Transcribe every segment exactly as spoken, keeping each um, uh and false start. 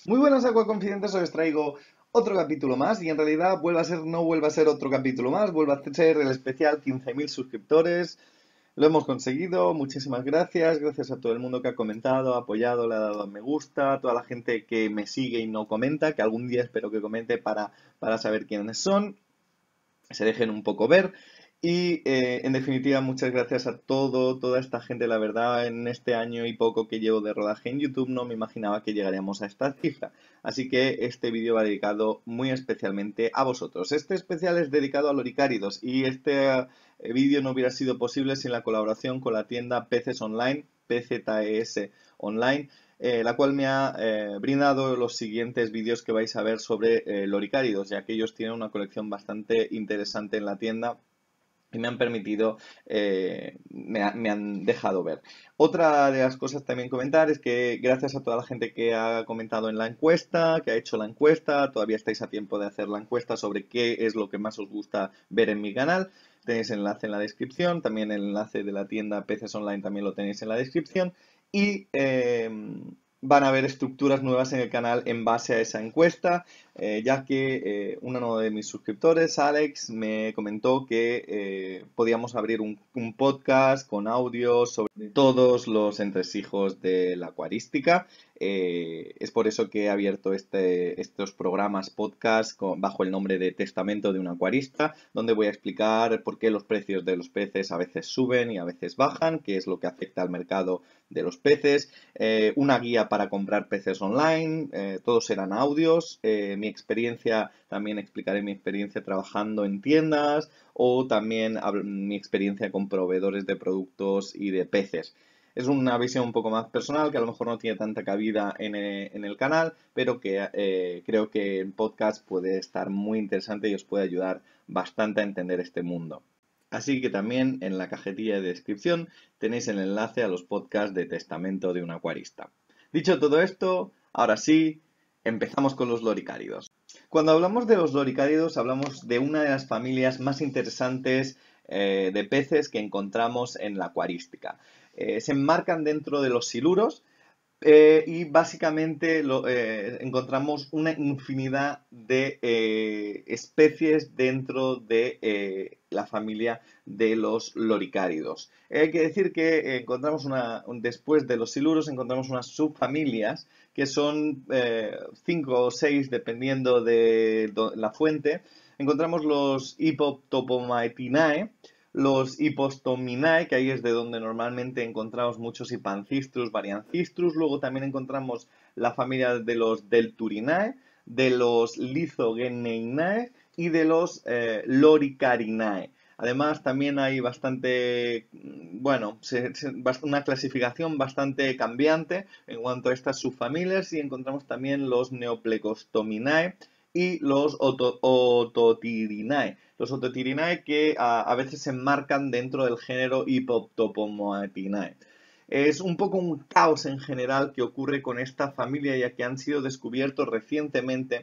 Muy buenas acuaconfidentes, hoy os traigo otro capítulo más y en realidad vuelve a ser, no vuelve a ser otro capítulo más, vuelve a ser el especial quince mil suscriptores. Lo hemos conseguido, muchísimas gracias, gracias a todo el mundo que ha comentado, ha apoyado, le ha dado a me gusta, a toda la gente que me sigue y no comenta, que algún día espero que comente para, para saber quiénes son, se dejen un poco ver. Y eh, en definitiva, muchas gracias a todo, toda esta gente. La verdad, en este año y poco que llevo de rodaje en YouTube, no me imaginaba que llegaríamos a esta cifra. Así que este vídeo va dedicado muy especialmente a vosotros. Este especial es dedicado a Loricáridos y este eh, vídeo no hubiera sido posible sin la colaboración con la tienda Peces Online, P Z E S Online, eh, la cual me ha eh, brindado los siguientes vídeos que vais a ver sobre eh, Loricáridos, ya que ellos tienen una colección bastante interesante en la tienda y me han permitido, eh, me, ha- me han dejado ver. Otra de las cosas también comentar es que gracias a toda la gente que ha comentado en la encuesta, que ha hecho la encuesta, todavía estáis a tiempo de hacer la encuesta sobre qué es lo que más os gusta ver en mi canal. Tenéis el enlace en la descripción, también el enlace de la tienda Peces Online también lo tenéis en la descripción. Y eh, van a haber estructuras nuevas en el canal en base a esa encuesta, eh, ya que eh, uno de mis suscriptores, Alex, me comentó que eh, podíamos abrir un, un podcast con audios sobre todos los entresijos de la acuarística. Eh, es por eso que he abierto este, estos programas podcast con- bajo el nombre de Testamento de un acuarista, donde voy a explicar por qué los precios de los peces a veces suben y a veces bajan, qué es lo que afecta al mercado de los peces, eh, una guía para comprar peces online, eh, todos serán audios, eh, mi experiencia, también explicaré mi experiencia trabajando en tiendas o también hab- mi experiencia con proveedores de productos y de peces. Es una visión un poco más personal que a lo mejor no tiene tanta cabida en, eh, en el canal, pero que eh, creo que el podcast puede estar muy interesante y os puede ayudar bastante a entender este mundo. Así que también en la cajetilla de descripción tenéis el enlace a los podcasts de Testamento de un acuarista. Dicho todo esto, ahora sí, empezamos con los loricáridos. Cuando hablamos de los loricáridos, hablamos de una de las familias más interesantes eh, de peces que encontramos en la acuarística. Eh, se enmarcan dentro de los siluros, eh, y básicamente lo, eh, encontramos una infinidad de eh, especies dentro de eh, la familia de los loricáridos. Eh, hay que decir que encontramos una, después de los siluros, encontramos unas subfamilias que son eh, cinco o seis dependiendo de la fuente. Encontramos los Hippoptopomaetinae, los Hippostominae, que ahí es de donde normalmente encontramos muchos Hippancistrus, Variancistrus. Luego también encontramos la familia de los Delturinae, de los Lithogeneinae y de los eh, Loricarinae. Además, también hay bastante, bueno, se, se, una clasificación bastante cambiante en cuanto a estas subfamilias y encontramos también los Neoplecostominae y los Ototirinae. Los Ototirinae que a, a veces se enmarcan dentro del género Hippoptopomoatinae. Es un poco un caos en general que ocurre con esta familia, ya que han sido descubiertos recientemente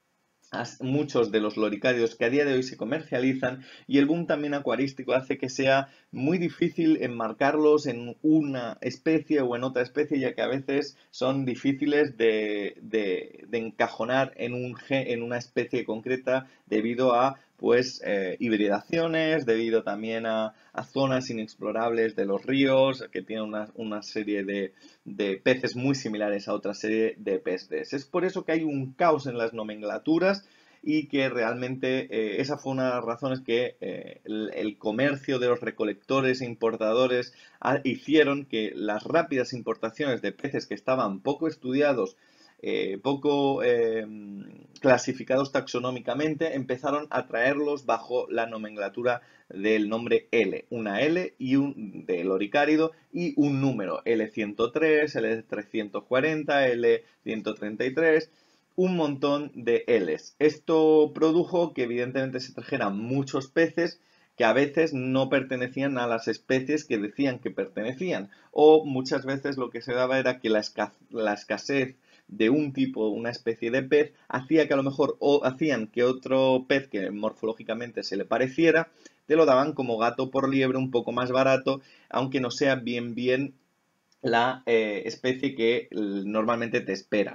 muchos de los loricáridos que a día de hoy se comercializan, y el boom también acuarístico hace que sea muy difícil enmarcarlos en una especie o en otra especie, ya que a veces son difíciles de, de, de encajonar en, un, en una especie concreta debido a pues eh, hibridaciones, debido también a, a zonas inexplorables de los ríos, que tienen una, una serie de, de peces muy similares a otra serie de peces. Es por eso que hay un caos en las nomenclaturas y que realmente eh, esa fue una de las razones que eh, el, el comercio de los recolectores e importadores a, hicieron que las rápidas importaciones de peces que estaban poco estudiados, eh, poco eh, clasificados taxonómicamente, empezaron a traerlos bajo la nomenclatura del nombre L, una L y un de loricárido y un número, L ciento tres, L trescientos cuarenta, L ciento treinta y tres, un montón de Ls. Esto produjo que evidentemente se trajeran muchos peces que a veces no pertenecían a las especies que decían que pertenecían, o muchas veces lo que se daba era que la, esca la escasez de un tipo, una especie de pez, hacía que a lo mejor o hacían que otro pez que morfológicamente se le pareciera, te lo daban como gato por liebre un poco más barato, aunque no sea bien bien la eh, especie que normalmente te esperas.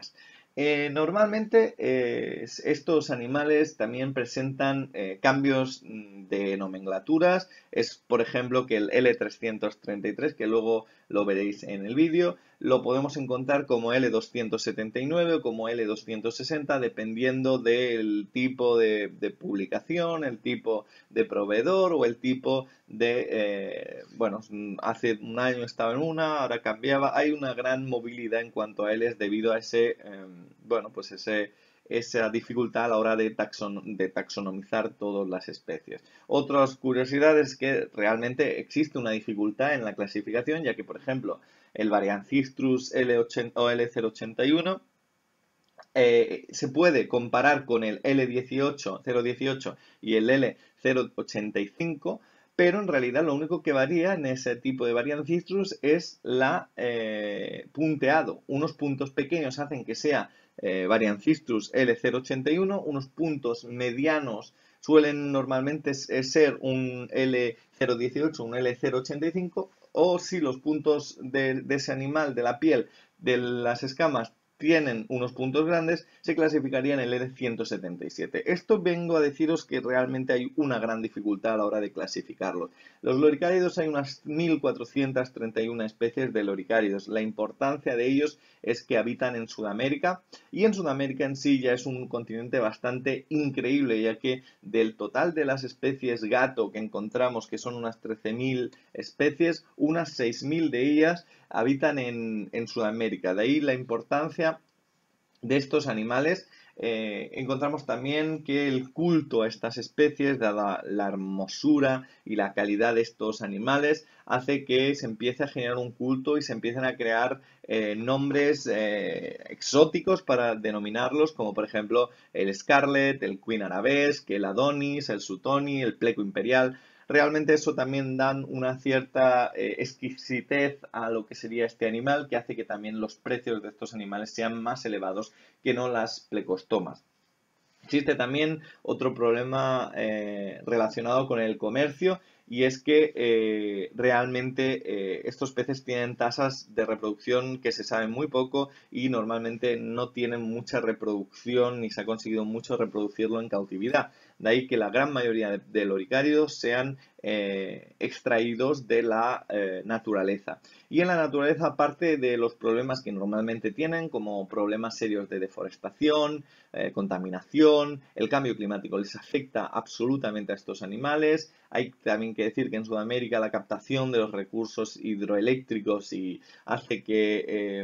Eh, normalmente eh, s- estos animales también presentan eh, cambios mm, de nomenclaturas. Es, por ejemplo, que el L trescientos treinta y tres, que luego lo veréis en el vídeo, lo podemos encontrar como L doscientos setenta y nueve o como L doscientos sesenta, dependiendo del tipo de, de publicación, el tipo de proveedor o el tipo de, eh, bueno, hace un año estaba en una, ahora cambiaba. Hay una gran movilidad en cuanto a Ls debido a ese, eh, bueno, pues ese, esa dificultad a la hora de, taxon, de taxonomizar todas las especies. Otras curiosidades es que realmente existe una dificultad en la clasificación, ya que, por ejemplo, el Variancistrus L ochenta o L cero ochenta y uno eh, se puede comparar con el L dieciocho, cero dieciocho y el L cero ochenta y cinco, pero en realidad lo único que varía en ese tipo de Variancistrus es la eh, punteado. Unos puntos pequeños hacen que sea eh, Variancistrus L cero ochenta y uno, unos puntos medianos suelen normalmente ser un L cero dieciocho, un L cero ochenta y cinco, o si los puntos de, de ese animal, de la piel, de las escamas, tienen unos puntos grandes, se clasificaría en el L ciento setenta y siete. Esto vengo a deciros que realmente hay una gran dificultad a la hora de clasificarlos. Los loricáridos, hay unas mil cuatrocientas treinta y una especies de loricáridos. La importancia de ellos es que habitan en Sudamérica, y en Sudamérica en sí ya es un continente bastante increíble, ya que del total de las especies gato que encontramos, que son unas trece mil especies, unas seis mil de ellas habitan en, en Sudamérica. De ahí la importancia de estos animales. Eh, encontramos también que el culto a estas especies, dada la hermosura y la calidad de estos animales, hace que se empiece a generar un culto y se empiecen a crear eh, nombres eh, exóticos para denominarlos, como por ejemplo el Scarlet, el Queen Arabesque, el Adonis, el Sutoni, el Pleco Imperial. Realmente eso también dan una cierta eh, exquisitez a lo que sería este animal, que hace que también los precios de estos animales sean más elevados que no las plecostomas. Existe también otro problema eh, relacionado con el comercio, y es que eh, realmente eh, estos peces tienen tasas de reproducción que se saben muy poco y normalmente no tienen mucha reproducción ni se ha conseguido mucho reproducirlo en cautividad. De ahí que la gran mayoría de, de loricáridos sean eh, extraídos de la eh, naturaleza. Y en la naturaleza, aparte de los problemas que normalmente tienen, como problemas serios de deforestación, eh, contaminación, el cambio climático les afecta absolutamente a estos animales. Hay también que decir que en Sudamérica la captación de los recursos hidroeléctricos y hace que, eh,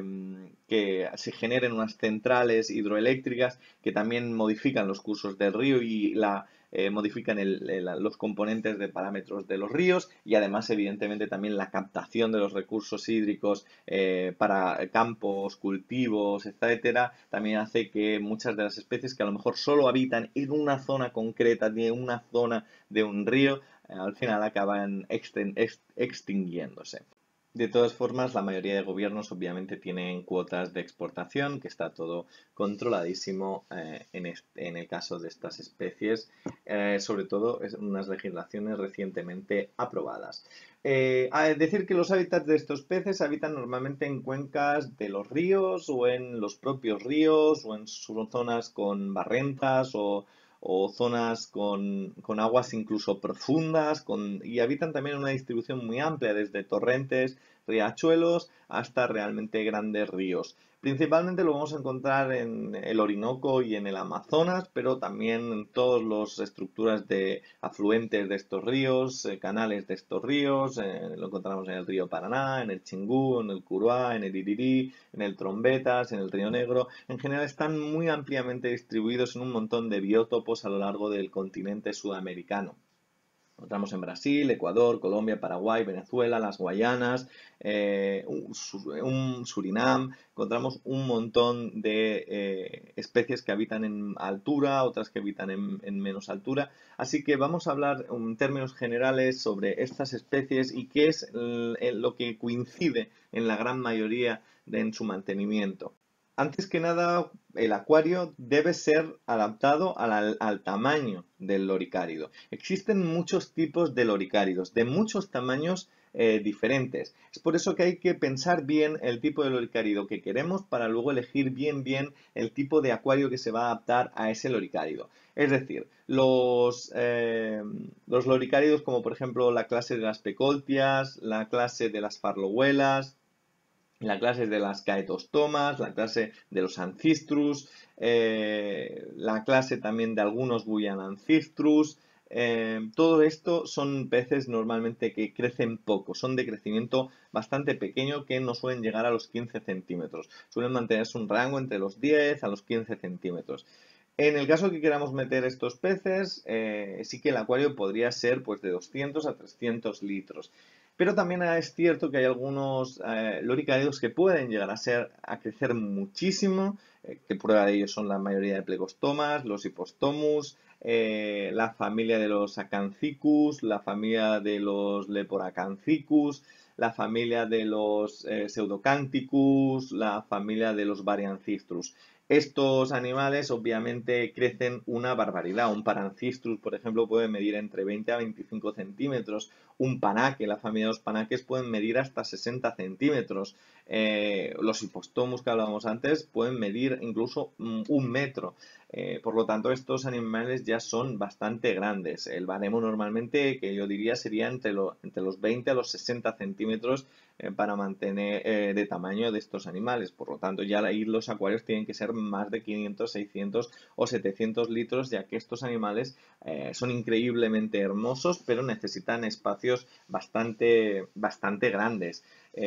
que se generen unas centrales hidroeléctricas que también modifican los cursos del río y la eh, modifican el, el, los componentes de parámetros de los ríos, y además evidentemente también la captación de los recursos hídricos eh, para campos, cultivos, etcétera, también hace que muchas de las especies que a lo mejor solo habitan en una zona concreta, en una zona de un río, eh, al final acaban extinguiéndose. De todas formas, la mayoría de gobiernos obviamente tienen cuotas de exportación, que está todo controladísimo eh, en, este, en el caso de estas especies, eh, sobre todo en unas legislaciones recientemente aprobadas. Eh, decir que los hábitats de estos peces habitan normalmente en cuencas de los ríos o en los propios ríos o en zonas con barrencas o o zonas con, con aguas incluso profundas, con, y habitan también una distribución muy amplia, desde torrentes, riachuelos, hasta realmente grandes ríos. Principalmente lo vamos a encontrar en el Orinoco y en el Amazonas, pero también en todas las estructuras de afluentes de estos ríos, eh, canales de estos ríos, eh, lo encontramos en el río Paraná, en el Chingú, en el Curuá, en el Irirí, en el Trombetas, en el Río Negro. En general están muy ampliamente distribuidos en un montón de biótopos a lo largo del continente sudamericano. Encontramos en Brasil, Ecuador, Colombia, Paraguay, Venezuela, las Guayanas, eh, un, un, Surinam. Encontramos un montón de eh, especies que habitan en altura, otras que habitan en, en menos altura. Así que vamos a hablar en términos generales sobre estas especies y qué es el, el, lo que coincide en la gran mayoría de, en su mantenimiento. Antes que nada, el acuario debe ser adaptado al, al, tamaño del loricárido. Existen muchos tipos de loricáridos, de muchos tamaños eh, diferentes. Es por eso que hay que pensar bien el tipo de loricárido que queremos para luego elegir bien bien el tipo de acuario que se va a adaptar a ese loricárido. Es decir, los, eh, los loricáridos como por ejemplo la clase de las pecoltias, la clase de las farloguelas, la clase de las caetostomas, la clase de los ancistrus, eh, la clase también de algunos buyanancistrus. Eh, todo esto son peces normalmente que crecen poco, son de crecimiento bastante pequeño que no suelen llegar a los quince centímetros. Suelen mantenerse un rango entre los diez a los quince centímetros. En el caso que queramos meter estos peces, eh, sí que el acuario podría ser pues, de doscientos a trescientos litros. Pero también es cierto que hay algunos eh, loricáridos que pueden llegar a ser a crecer muchísimo, eh, que prueba de ello son la mayoría de plegostomas, los hipostomus, eh, la familia de los acanthicus, la familia de los leporacanthicus, la familia de los eh, pseudocanthicus, la familia de los variancistrus. Estos animales obviamente crecen una barbaridad. Un parancistrus, por ejemplo, puede medir entre veinte a veinticinco centímetros. Un panaque, la familia de los panaques, pueden medir hasta sesenta centímetros. Eh, los hipostomus que hablábamos antes pueden medir incluso mm, un metro. Eh, por lo tanto, estos animales ya son bastante grandes. El baremo normalmente, que yo diría, sería entre, lo, entre los veinte a los sesenta centímetros eh, para mantener eh, de tamaño de estos animales. Por lo tanto, ya ahí los acuarios tienen que ser más de quinientos, seiscientos o setecientos litros, ya que estos animales eh, son increíblemente hermosos, pero necesitan espacios bastante, bastante grandes.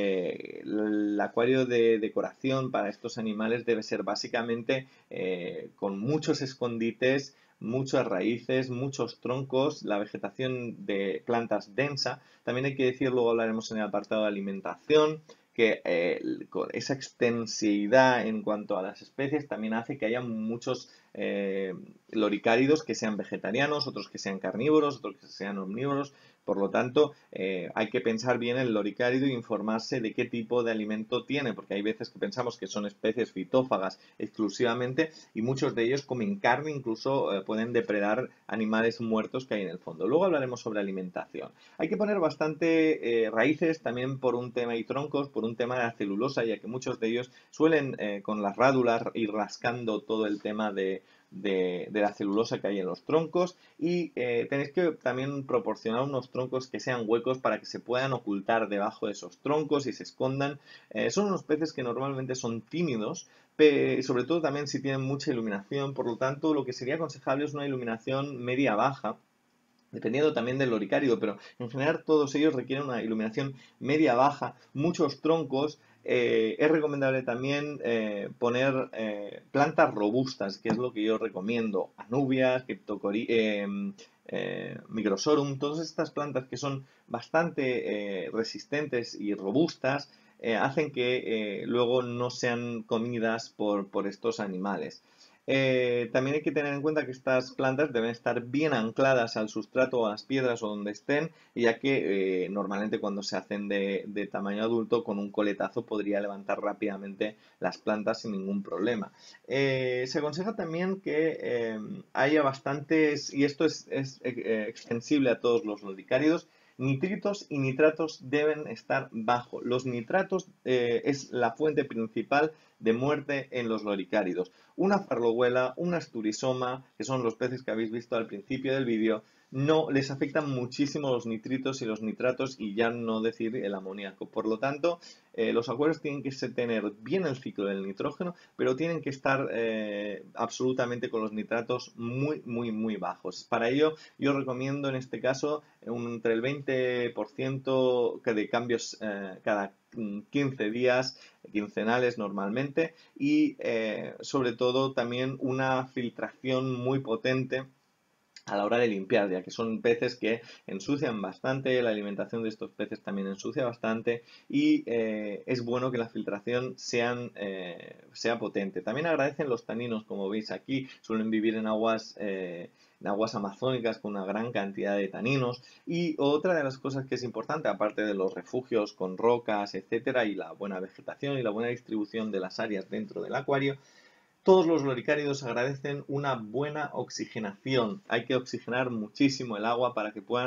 Eh, el acuario de decoración para estos animales debe ser básicamente eh, con muchos escondites, muchas raíces, muchos troncos, la vegetación de plantas densa. También hay que decir, luego hablaremos en el apartado de alimentación, que eh, esa extensividad en cuanto a las especies también hace que haya muchos eh, loricáridos que sean vegetarianos, otros que sean carnívoros, otros que sean omnívoros. Por lo tanto, eh, hay que pensar bien el loricárido e informarse de qué tipo de alimento tiene, porque hay veces que pensamos que son especies fitófagas exclusivamente y muchos de ellos comen carne, incluso eh, pueden depredar animales muertos que hay en el fondo. Luego hablaremos sobre alimentación. Hay que poner bastante eh, raíces también por un tema y troncos, por un tema de la celulosa, ya que muchos de ellos suelen eh, con las rádulas ir rascando todo el tema de de, de la celulosa que hay en los troncos, y eh, tenéis que también proporcionar unos troncos que sean huecos para que se puedan ocultar debajo de esos troncos y se escondan. Eh, son unos peces que normalmente son tímidos, sobre todo también si tienen mucha iluminación. Por lo tanto, lo que sería aconsejable es una iluminación media-baja, dependiendo también del loricárido, pero en general todos ellos requieren una iluminación media-baja, muchos troncos. Eh, es recomendable también eh, poner eh, plantas robustas, que es lo que yo recomiendo: anubias, Cryptocori, eh, eh, Microsorum, todas estas plantas que son bastante eh, resistentes y robustas, eh, hacen que eh, luego no sean comidas por, por estos animales. Eh, también hay que tener en cuenta que estas plantas deben estar bien ancladas al sustrato o a las piedras o donde estén, ya que eh, normalmente cuando se hacen de, de tamaño adulto, con un coletazo podría levantar rápidamente las plantas sin ningún problema. Eh, se aconseja también que eh, haya bastantes, y esto es, es eh, extensible a todos los loricáridos, nitritos y nitratos deben estar bajo. Los nitratos eh, es la fuente principal de muerte en los loricáridos. Una farloguela, un asturizoma, que son los peces que habéis visto al principio del vídeo, no les afectan muchísimo los nitritos y los nitratos, y ya no decir el amoníaco. Por lo tanto, eh, los acuarios tienen que tener bien el ciclo del nitrógeno, pero tienen que estar eh, absolutamente con los nitratos muy, muy, muy bajos. Para ello, yo recomiendo en este caso un, entre el veinte por ciento de cambios eh, cada quince días, quincenales normalmente, y eh, sobre todo también una filtración muy potente a la hora de limpiar, ya que son peces que ensucian bastante, la alimentación de estos peces también ensucia bastante, y eh, es bueno que la filtración sean, eh, sea potente. También agradecen los taninos, como veis aquí, suelen vivir en aguas eh, en aguas amazónicas con una gran cantidad de taninos. Y otra de las cosas que es importante, aparte de los refugios con rocas, etcétera, y la buena vegetación y la buena distribución de las áreas dentro del acuario, todos los loricáridos agradecen una buena oxigenación. Hay que oxigenar muchísimo el agua para que puedan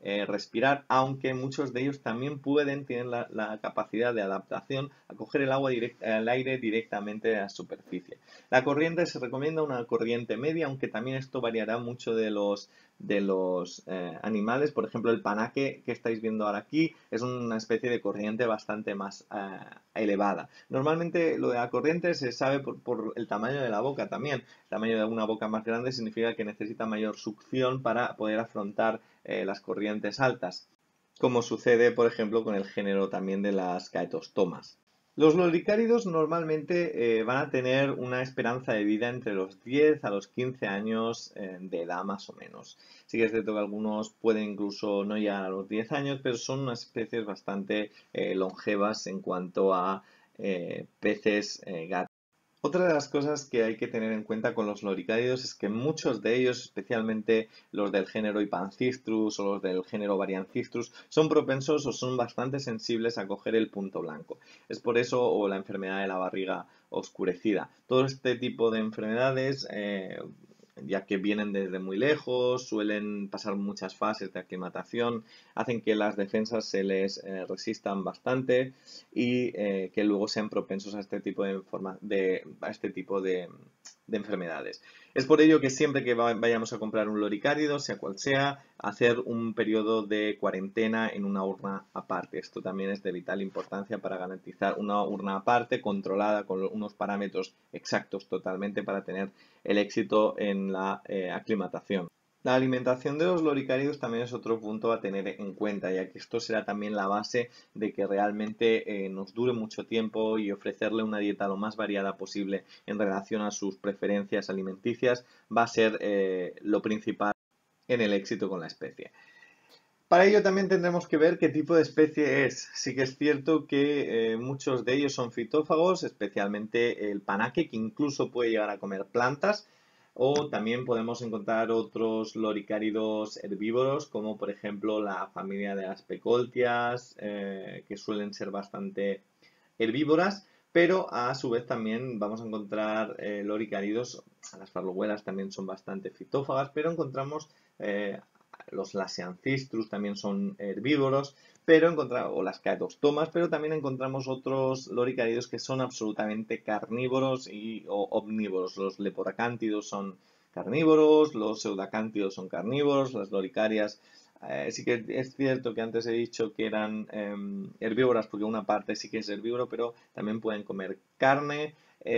eh, respirar, aunque muchos de ellos también pueden, tienen la, la capacidad de adaptación a coger el agua direct, el aire directamente a la superficie. La corriente se recomienda una corriente media, aunque también esto variará mucho de los de los eh, animales. Por ejemplo, el panaque que estáis viendo ahora aquí es una especie de corriente bastante más eh, elevada. Normalmente lo de la corriente se sabe por, por el tamaño de la boca también. El tamaño de una boca más grande significa que necesita mayor succión para poder afrontar eh, las corrientes altas, como sucede, por ejemplo, con el género también de las caetostomas. Los loricáridos normalmente eh, van a tener una esperanza de vida entre los diez a los quince años eh, de edad más o menos. Sí que es cierto que algunos pueden incluso no llegar a los diez años, pero son unas especies bastante eh, longevas en cuanto a eh, peces eh, gatos. Otra de las cosas que hay que tener en cuenta con los loricáridos es que muchos de ellos, especialmente los del género Hypancistrus o los del género Variancistrus, son propensos o son bastante sensibles a coger el punto blanco. Es por eso, o la enfermedad de la barriga oscurecida. Todo este tipo de enfermedades, eh, ya que vienen desde muy lejos, suelen pasar muchas fases de aclimatación, hacen que las defensas se les eh, resistan bastante y eh, que luego sean propensos a este tipo de, de, a este tipo de, de enfermedades. Es por ello que siempre que vayamos a comprar un loricárido, sea cual sea, hacer un periodo de cuarentena en una urna aparte. Esto también es de vital importancia para garantizar una urna aparte, controlada con unos parámetros exactos totalmente para tener el éxito en la eh, aclimatación. La alimentación de los loricáridos también es otro punto a tener en cuenta, ya que esto será también la base de que realmente eh, nos dure mucho tiempo y ofrecerle una dieta lo más variada posible en relación a sus preferencias alimenticias va a ser eh, lo principal en el éxito con la especie. Para ello también tendremos que ver qué tipo de especie es. Sí que es cierto que eh, muchos de ellos son fitófagos, especialmente el panaque, que incluso puede llegar a comer plantas, o también podemos encontrar otros loricáridos herbívoros, como por ejemplo la familia de las pecoltias, eh, que suelen ser bastante herbívoras, pero a su vez también vamos a encontrar eh, loricáridos, las farloguelas también son bastante fitófagas, pero encontramos eh, los lasiancistrus también son herbívoros, pero encontramos, o las caetostomas, pero también encontramos otros loricáridos que son absolutamente carnívoros y, o omnívoros. Los leporacántidos son carnívoros, los pseudacántidos son carnívoros, las loricarias eh, sí que es cierto que antes he dicho que eran eh, herbívoras porque una parte sí que es herbívoro, pero también pueden comer carne.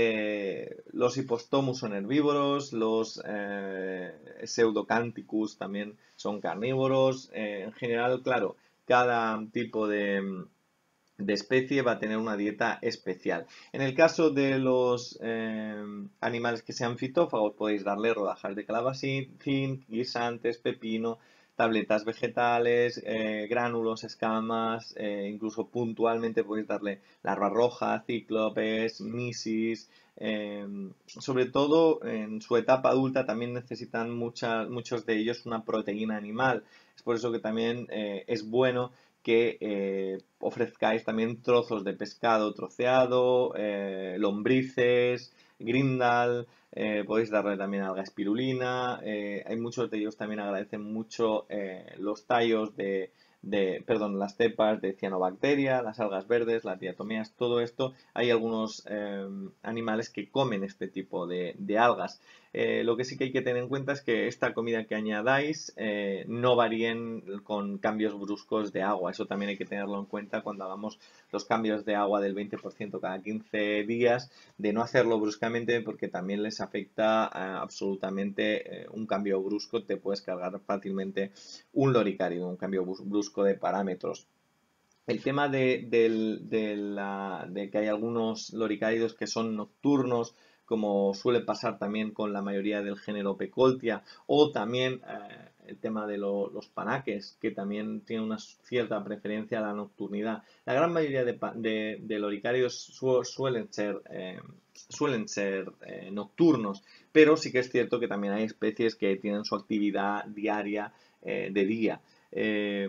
Eh, los hipostomus son herbívoros, los eh, pseudocanticus también son carnívoros. Eh, en general, claro, cada tipo de, de especie va a tener una dieta especial. En el caso de los eh, animales que sean fitófagos, podéis darle rodajas de calabacín, guisantes, pepino, tabletas vegetales, eh, gránulos, escamas, eh, incluso puntualmente podéis darle larva roja, cíclopes, misis. Eh, sobre todo en su etapa adulta también necesitan mucha, muchos de ellos una proteína animal. Es por eso que también eh, es bueno que eh, ofrezcáis también trozos de pescado troceado, eh, lombrices, grindal, eh, podéis darle también alga espirulina. Eh, hay muchos de ellos también agradecen mucho eh, los tallos de, de, perdón, las cepas de cianobacteria, las algas verdes, las diatomeas, todo esto. Hay algunos eh, animales que comen este tipo de, de algas. Eh, lo que sí que hay que tener en cuenta es que esta comida que añadáis eh, no varíen con cambios bruscos de agua. Eso también hay que tenerlo en cuenta cuando hagamos los cambios de agua del veinte por ciento cada quince días, de no hacerlo bruscamente porque también les afecta eh, absolutamente eh, un cambio brusco. Te puedes cargar fácilmente un loricárido, un cambio brusco de parámetros. El tema de, de, de, la, de que hay algunos loricáridos que son nocturnos, como suele pasar también con la mayoría del género Pecoltia, o también eh, el tema de lo, los panaques, que también tienen una cierta preferencia a la nocturnidad. La gran mayoría de, de, de loricáridos su, suelen ser, eh, suelen ser eh, nocturnos, pero sí que es cierto que también hay especies que tienen su actividad diaria eh, de día. Eh,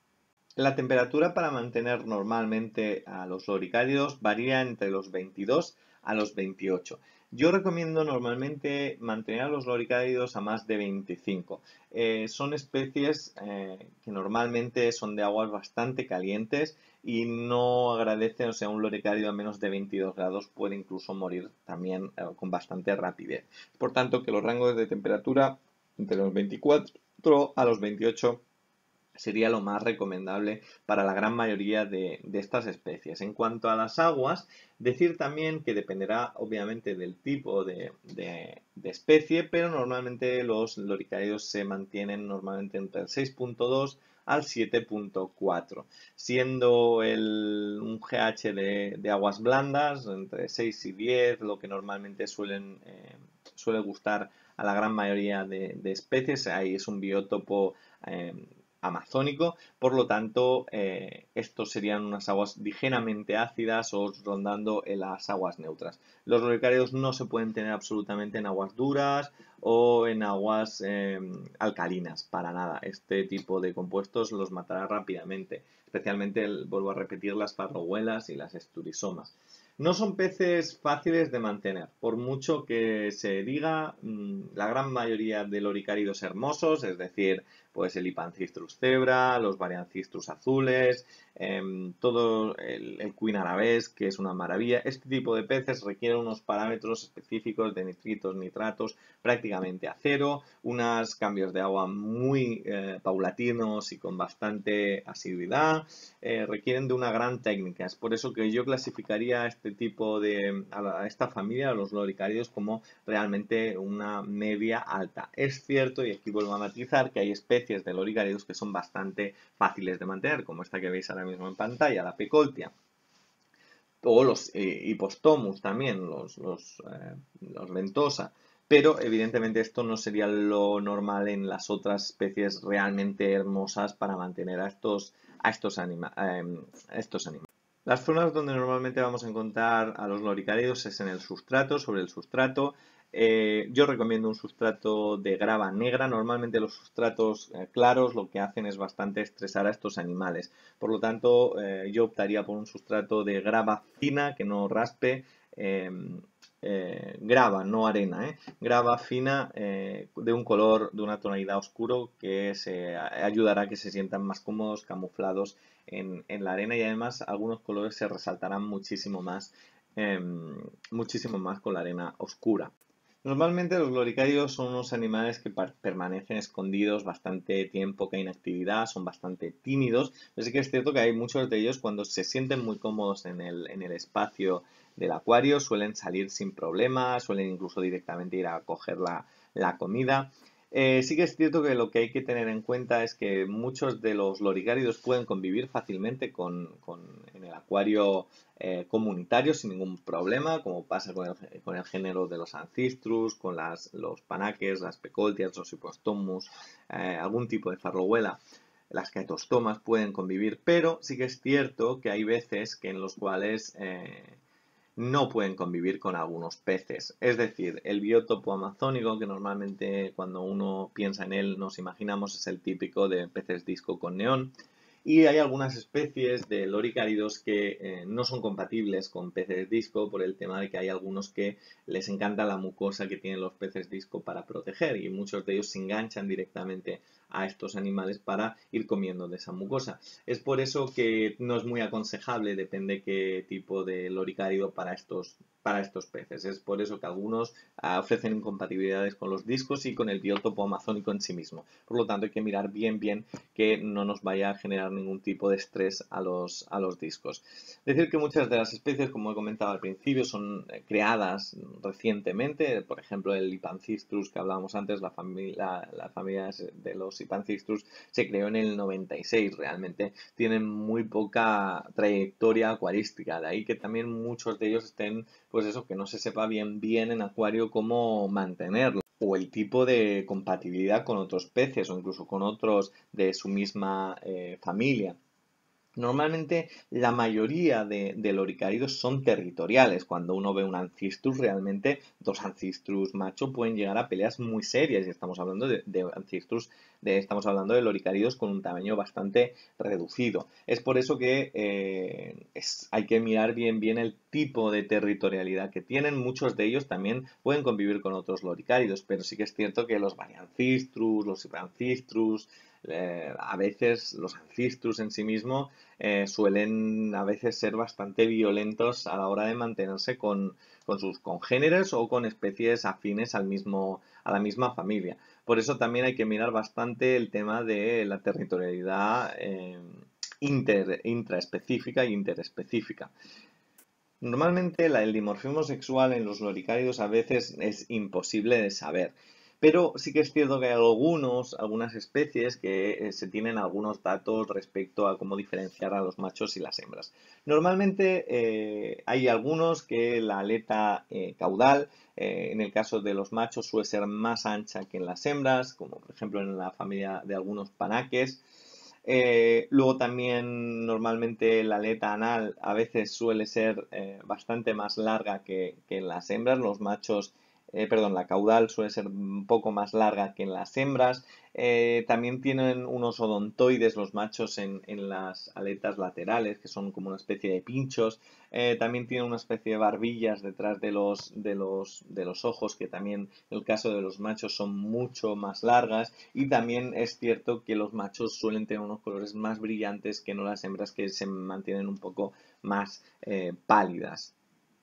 la temperatura para mantener normalmente a los loricáridos varía entre los veintidós a los veintiocho. Yo recomiendo normalmente mantener a los loricáridos a más de veinticinco. Eh, son especies eh, que normalmente son de aguas bastante calientes y no agradecen, o sea, un loricárido a menos de veintidós grados puede incluso morir también eh, con bastante rapidez. Por tanto, que los rangos de temperatura entre los veinticuatro a los veintiocho sería lo más recomendable para la gran mayoría de, de, estas especies. En cuanto a las aguas, decir también que dependerá obviamente del tipo de, de, de especie, pero normalmente los loricáridos se mantienen normalmente entre el seis punto dos al siete punto cuatro, siendo el, un G H de, de, aguas blandas entre seis y diez, lo que normalmente suelen, eh, suele gustar a la gran mayoría de, de especies. Ahí es un biótopo eh, amazónico, por lo tanto eh, estos serían unas aguas ligeramente ácidas o rondando en las aguas neutras. Los loricáridos no se pueden tener absolutamente en aguas duras o en aguas eh, alcalinas, para nada. Este tipo de compuestos los matará rápidamente, especialmente, el, vuelvo a repetir, las farrohuelas y las esturisomas. No son peces fáciles de mantener, por mucho que se diga, la gran mayoría de loricáridos hermosos, es decir, pues el Hypancistrus cebra, los Variancistrus azules, eh, todo el, el Queen arabes, que es una maravilla. Este tipo de peces requieren unos parámetros específicos de nitritos, nitratos, prácticamente a cero, unos cambios de agua muy eh, paulatinos y con bastante asiduidad, eh, requieren de una gran técnica. Es por eso que yo clasificaría a este tipo de, a, la, a esta familia, a los loricáridos, como realmente una media alta. Es cierto, y aquí vuelvo a matizar, que hay especies de loricáridos que son bastante fáciles de mantener, como esta que veis ahora mismo en pantalla, la Pecoltia, o los eh, Hypostomus también, los, los, eh, los Ventosa, pero evidentemente esto no sería lo normal en las otras especies realmente hermosas para mantener a estos, a estos, anima, eh, a estos animales. Las zonas donde normalmente vamos a encontrar a los loricáridos es en el sustrato, sobre el sustrato. Eh, yo recomiendo un sustrato de grava negra. Normalmente los sustratos eh, claros lo que hacen es bastante estresar a estos animales. Por lo tanto, eh, yo optaría por un sustrato de grava fina que no raspe. Eh, eh, grava, no arena, ¿eh? Grava fina eh, de un color, de una tonalidad oscuro que se ayudará a que se sientan más cómodos, camuflados en, en la arena, y además algunos colores se resaltarán muchísimo más, eh, muchísimo más con la arena oscura. Normalmente los loricáridos son unos animales que permanecen escondidos bastante tiempo, que hay inactividad, son bastante tímidos. Pero sí que es cierto que hay muchos de ellos cuando se sienten muy cómodos en el, en el espacio del acuario suelen salir sin problemas, suelen incluso directamente ir a coger la, la comida. Eh, sí que es cierto que lo que hay que tener en cuenta es que muchos de los loricáridos pueden convivir fácilmente con, con, en el acuario eh, comunitario sin ningún problema, como pasa con el, con el género de los Ancistrus, con las, los panaques, las pecoltias, los Hypostomus, eh, algún tipo de farrohuela. Las caetostomas pueden convivir, pero sí que es cierto que hay veces que en los cuales eh, no pueden convivir con algunos peces. Es decir, el biótopo amazónico, que normalmente cuando uno piensa en él nos imaginamos, es el típico de peces disco con neón. Y hay algunas especies de loricáridos que eh, no son compatibles con peces disco por el tema de que hay algunos que les encanta la mucosa que tienen los peces disco para proteger, y muchos de ellos se enganchan directamente a estos animales para ir comiendo de esa mucosa. Es por eso que no es muy aconsejable, depende qué tipo de loricárido para estos, para estos peces. Es por eso que algunos uh, ofrecen incompatibilidades con los discos y con el biótopo amazónico en sí mismo. Por lo tanto, hay que mirar bien bien que no nos vaya a generar ningún tipo de estrés a los, a los discos. Decir que muchas de las especies, como he comentado al principio, son creadas recientemente. Por ejemplo, el Hypancistrus que hablábamos antes, la familia, la familia de los Hypancistrus se creó en el noventa y seis. Realmente tienen muy poca trayectoria acuarística, de ahí que también muchos de ellos estén, pues eso, que no se sepa bien bien en acuario cómo mantenerlo, o el tipo de compatibilidad con otros peces o incluso con otros de su misma eh, familia. Normalmente la mayoría de, de loricáridos son territoriales. Cuando uno ve un ancistrus, realmente dos ancistrus macho pueden llegar a peleas muy serias. Y estamos hablando de, de ancistrus, de, estamos hablando de loricáridos con un tamaño bastante reducido. Es por eso que eh, es- hay que mirar bien bien el tipo de territorialidad que tienen. Muchos de ellos también pueden convivir con otros loricáridos, pero sí que es cierto que los variancistrus, los hipancistrus, eh, a veces los ancistrus en sí mismos eh, suelen a veces ser bastante violentos a la hora de mantenerse con, con sus congéneres o con especies afines al mismo, a la misma familia. Por eso también hay que mirar bastante el tema de la territorialidad eh, inter, intraespecífica e interespecífica. Normalmente la- el dimorfismo sexual en los loricáridos a veces es imposible de saber, pero sí que es cierto que hay algunos, algunas especies que eh, se tienen algunos datos respecto a cómo diferenciar a los machos y las hembras. Normalmente eh, hay algunos que la aleta eh, caudal, eh, en el caso de los machos, suele ser más ancha que en las hembras, como por ejemplo en la familia de algunos panaques. Eh, luego también normalmente la aleta anal a veces suele ser eh, bastante más larga que, que en las hembras. Los machos, eh, perdón, la caudal suele ser un poco más larga que en las hembras. Eh, también tienen unos odontoides los machos en, en las aletas laterales, que son como una especie de pinchos. Eh, también tienen una especie de barbillas detrás de los, de los, de los ojos, que también en el caso de los machos son mucho más largas. Y también es cierto que los machos suelen tener unos colores más brillantes que no las hembras, que se mantienen un poco más eh, pálidas.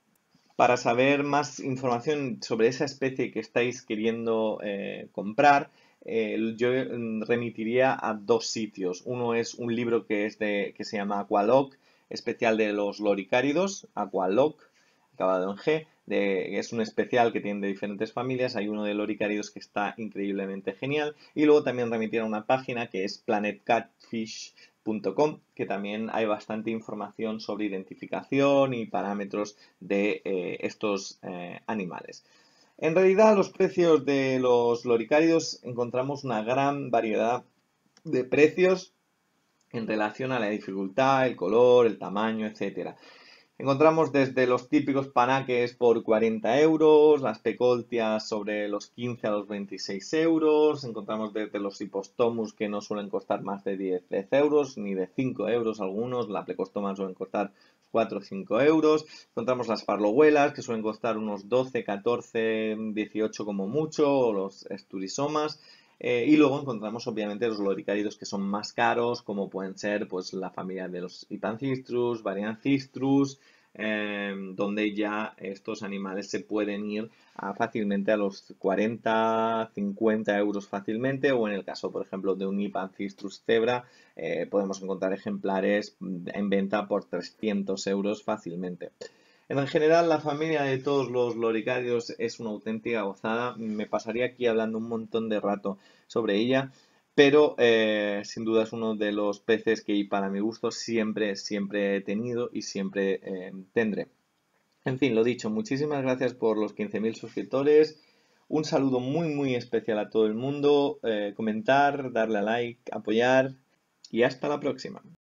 Para saber más información sobre esa especie que estáis queriendo eh, comprar, eh, yo mm, remitiría a dos sitios. Uno es un libro que es de que se llama Aqualog, especial de los loricáridos, Aqualog, acabado en G. De- es un especial que tiene de diferentes familias. Hay uno de loricáridos que está increíblemente genial. Y luego también remitir a una página que es planet catfish punto com, que también hay bastante información sobre identificación y parámetros de eh, estos eh, animales. En realidad, los precios de los loricáridos encontramos una gran variedad de precios en relación a la dificultad, el color, el tamaño, etcétera. Encontramos desde los típicos panaques por cuarenta euros, las pecoltias sobre los quince a los veintiséis euros, encontramos desde los hipostomus que no suelen costar más de diez euros, ni de cinco euros algunos, la plecostoma suelen costar cuatro o cinco euros, encontramos las farlohuelas que suelen costar unos doce, catorce, dieciocho como mucho, o los esturisomas. Eh, y luego encontramos obviamente los loricáridos que son más caros, como pueden ser pues la familia de los Hipancistrus, Variancistrus, eh, donde ya estos animales se pueden ir a fácilmente a los cuarenta, cincuenta euros fácilmente, o en el caso, por ejemplo, de un Hipancistrus cebra, eh, podemos encontrar ejemplares en venta por trescientos euros fácilmente. En general, la familia de todos los loricáridos es una auténtica gozada. Me pasaría aquí hablando un montón de rato sobre ella, pero eh, sin duda es uno de los peces que para mi gusto siempre, siempre he tenido y siempre eh, tendré. En fin, lo dicho, muchísimas gracias por los quince mil suscriptores. Un saludo muy, muy especial a todo el mundo. Eh, comentar, darle a like, apoyar y hasta la próxima.